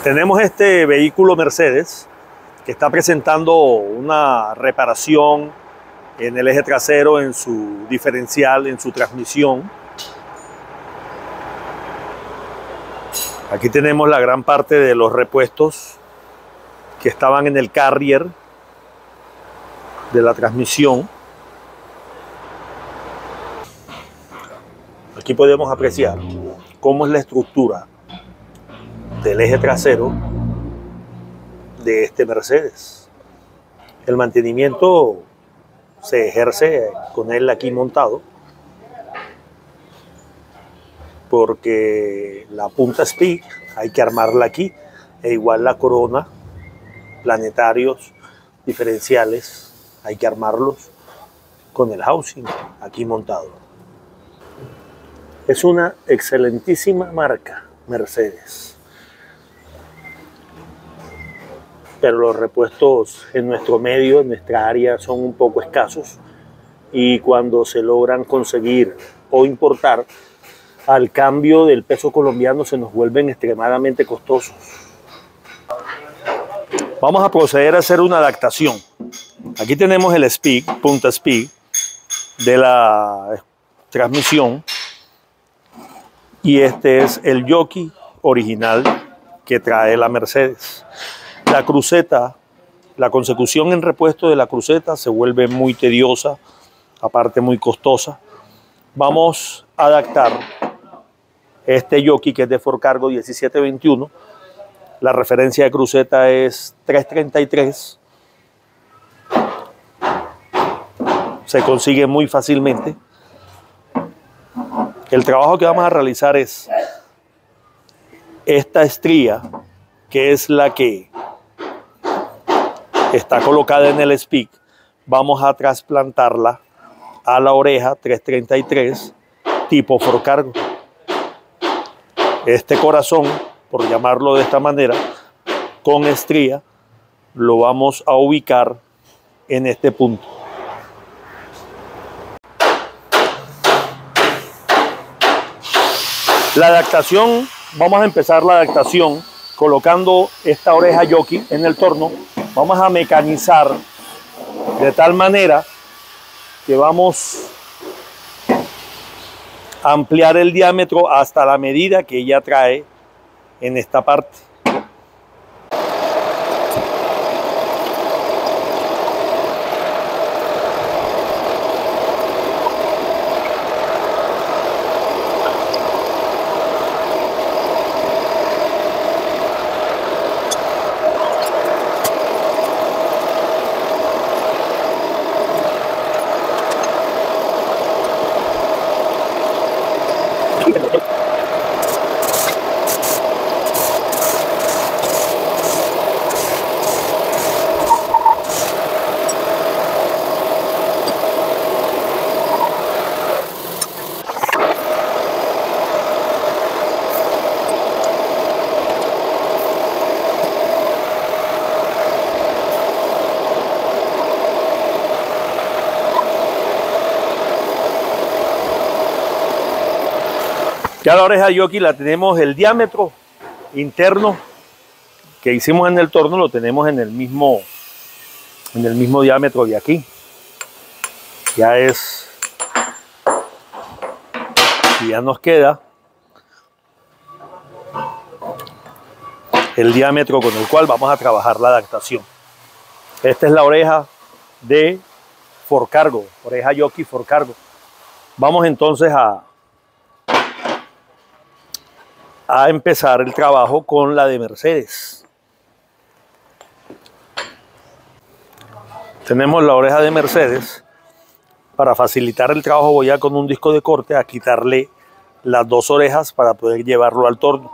Tenemos este vehículo Mercedes que está presentando una reparación en el eje trasero, en su diferencial, en su transmisión. Aquí tenemos la gran parte de los repuestos que estaban en el carrier de la transmisión. Aquí podemos apreciar cómo es la estructura del eje trasero de este Mercedes. El mantenimiento se ejerce con él aquí montado, porque la punta Speed hay que armarla aquí, e igual la corona, planetarios, diferenciales, hay que armarlos con el housing aquí montado. Es una excelentísima marca Mercedes, pero los repuestos en nuestro medio, en nuestra área, son un poco escasos, y cuando se logran conseguir o importar, al cambio del peso colombiano se nos vuelven extremadamente costosos. Vamos a proceder a hacer una adaptación. Aquí tenemos el Speed, punta Speed de la transmisión, y este es el jockey original que trae la Mercedes. La cruceta, la consecución en repuesto de la cruceta se vuelve muy tediosa, aparte muy costosa. Vamos a adaptar este jockey, que es de Ford Cargo 1721. La referencia de cruceta es 333. Se consigue muy fácilmente. El trabajo que vamos a realizar es esta estría, que es la que está colocada en el Speed. Vamos a trasplantarla a la oreja 333 tipo Ford Cargo. Este corazón, por llamarlo de esta manera, con estría, lo vamos a ubicar en este punto. La adaptación, vamos a empezar la adaptación colocando esta oreja jockey en el torno. Vamos a mecanizar de tal manera que vamos a ampliar el diámetro hasta la medida que ella trae en esta parte. Ya la oreja jockey la tenemos, el diámetro interno que hicimos en el torno lo tenemos en el mismo diámetro de aquí. Ya es, y ya nos queda el diámetro con el cual vamos a trabajar la adaptación. Esta es la oreja de Ford Cargo, oreja jockey Ford Cargo. Vamos entonces a empezar el trabajo con la de Mercedes. Tenemos la oreja de Mercedes. Para facilitar el trabajo voy a con un disco de corte a quitarle las dos orejas para poder llevarlo al torno.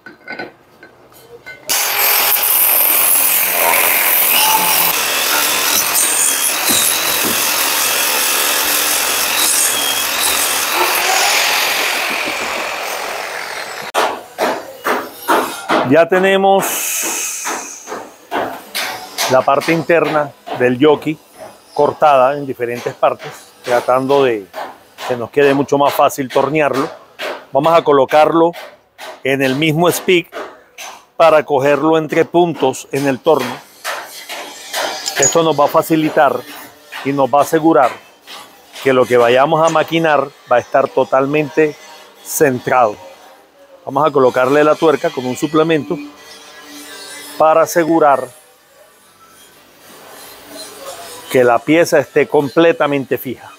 Ya tenemos la parte interna del jockey cortada en diferentes partes, tratando de que nos quede mucho más fácil tornearlo. Vamos a colocarlo en el mismo Speed para cogerlo entre puntos en el torno. Esto nos va a facilitar y nos va a asegurar que lo que vayamos a maquinar va a estar totalmente centrado. Vamos a colocarle la tuerca con un suplemento para asegurar que la pieza esté completamente fija.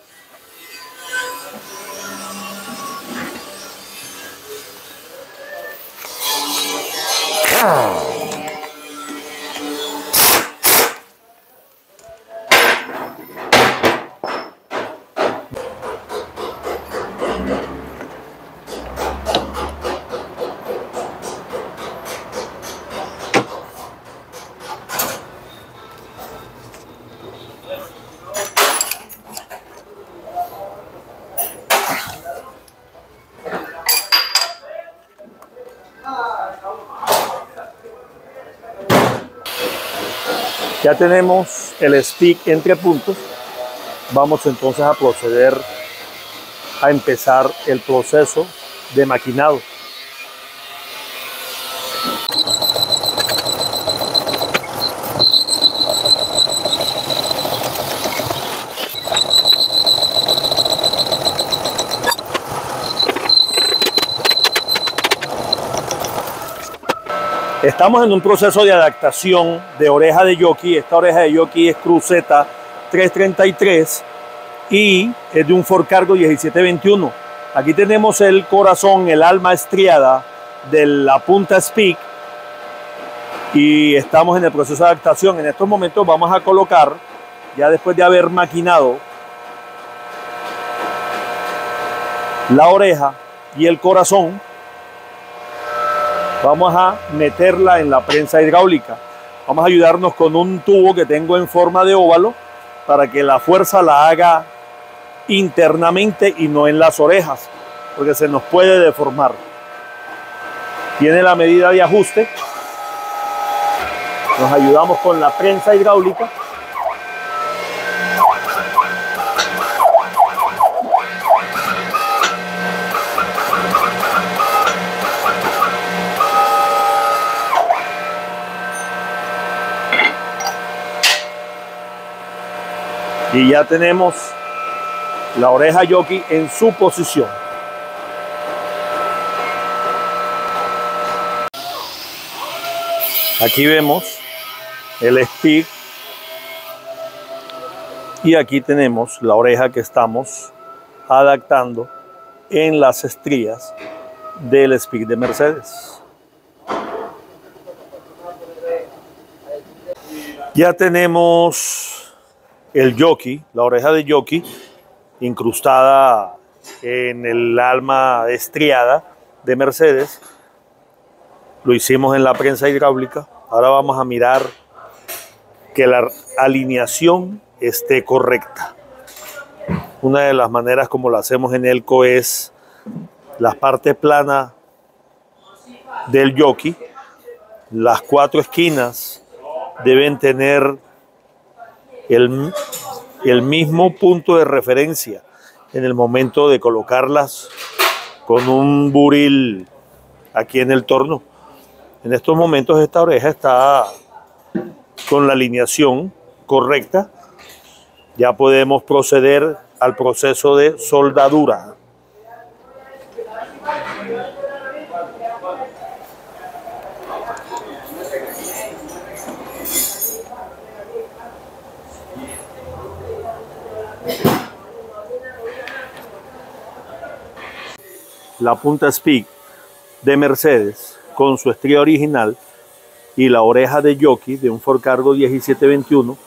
Ya tenemos el stick entre puntos. Vamos entonces a proceder a empezar el proceso de maquinado. Estamos en un proceso de adaptación de oreja de jockey. Esta oreja de jockey es Cruceta 333 y es de un Ford Cargo 1721. Aquí tenemos el corazón, el alma estriada de la punta Speak y estamos en el proceso de adaptación. En estos momentos vamos a colocar, ya después de haber maquinado la oreja y el corazón, vamos a meterla en la prensa hidráulica. Vamos a ayudarnos con un tubo que tengo en forma de óvalo para que la fuerza la haga internamente y no en las orejas, porque se nos puede deformar. Tiene la medida de ajuste. Nos ayudamos con la prensa hidráulica. Y ya tenemos la oreja jockey en su posición. Aquí vemos el Speak y aquí tenemos la oreja que estamos adaptando en las estrías del Speak de Mercedes. Ya tenemos el jockey, la oreja de jockey, incrustada en el alma estriada de Mercedes. Lo hicimos en la prensa hidráulica. Ahora vamos a mirar que la alineación esté correcta. Una de las maneras como lo hacemos en Elco es la parte plana del jockey. Las 4 esquinas deben tener el mismo punto de referencia en el momento de colocarlas con un buril aquí en el torno. En estos momentos esta oreja está con la alineación correcta. Ya podemos proceder al proceso de soldadura. La punta Speak de Mercedes con su estría original y la oreja de jockey de un Ford Cargo 1721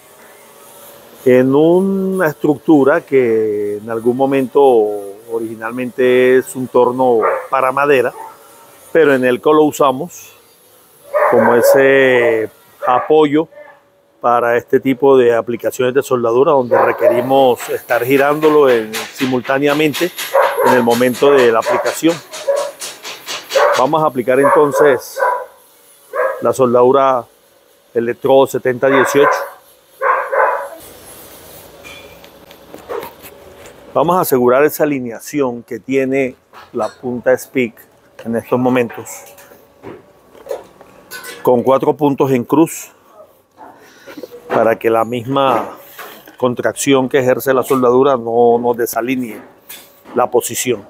en una estructura que en algún momento originalmente es un torno para madera, pero en el que lo usamos como ese apoyo para este tipo de aplicaciones de soldadura donde requerimos estar girándolo simultáneamente en el momento de la aplicación. Vamos a aplicar entonces la soldadura electrodo 7018. Vamos a asegurar esa alineación que tiene la punta Speak en estos momentos. con 4 puntos en cruz para que la misma contracción que ejerce la soldadura no nos desalinee la posición.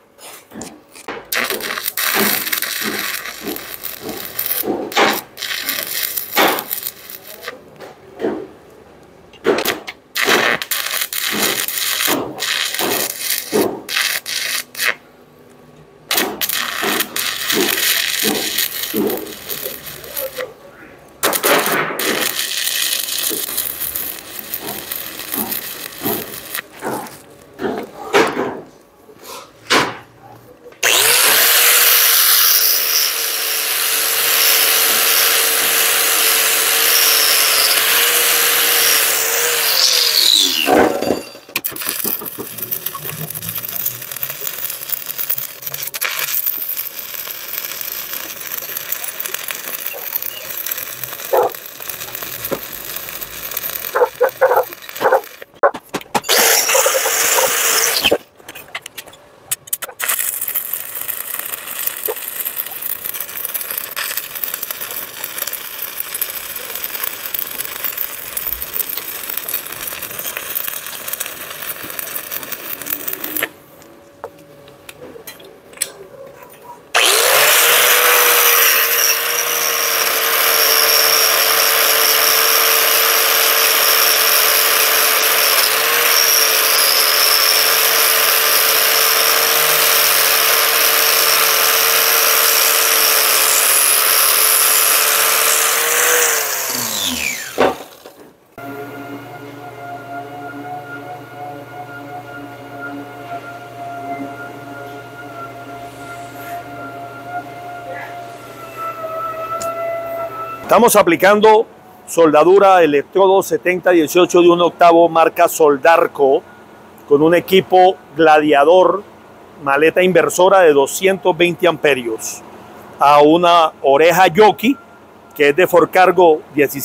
Estamos aplicando soldadura electrodo 7018 de 1/8 marca Soldarco con un equipo Gladiador, maleta inversora de 220 amperios a una oreja jockey que es de Forcargo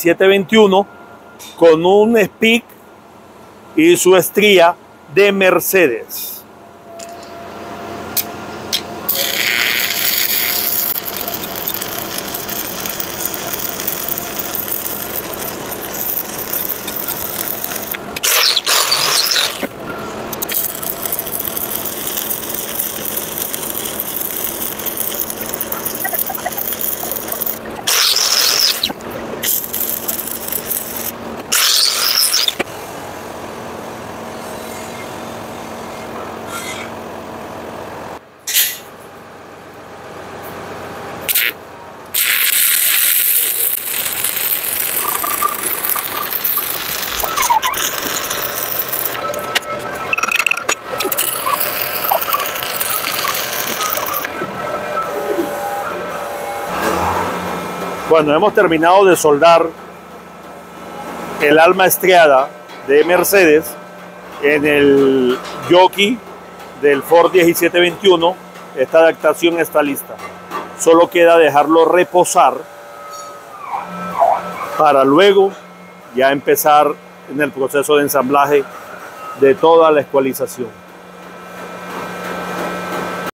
1721 con un SPIC y su estría de Mercedes. Bueno, hemos terminado de soldar el alma estriada de Mercedes en el jockey del Ford 1721. Esta adaptación está lista. Solo queda dejarlo reposar para luego ya empezar en el proceso de ensamblaje de toda la escualización.